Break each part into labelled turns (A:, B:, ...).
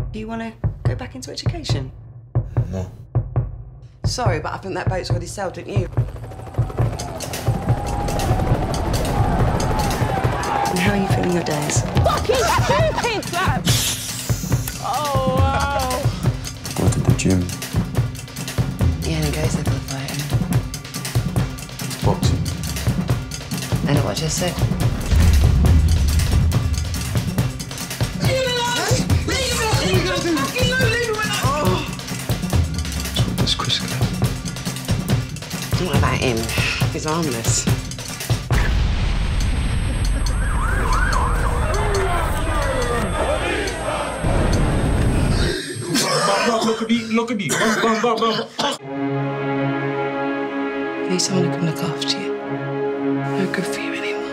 A: Do you want to go back into education?
B: No.
C: Sorry, but I think that boat's already sailed, didn't you?
A: And how are you feeling your days?
D: Fucking stupid, lad! Oh, wow.
B: Go to the gym.
C: Yeah, and goes there for the fighting.
B: Boxing.
C: I know what I just said.
B: What's Chris got?
C: What about him? He's harmless.
B: Look at me.
C: You need someone who can look after you. No good for you anymore.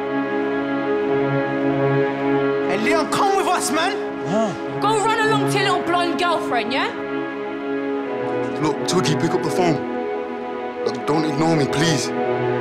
E: Hey, Leon, come with us, man.
D: Go run along to your little blonde girlfriend, yeah?
B: Look, Twiggy, pick up the phone. Look, don't ignore me, please.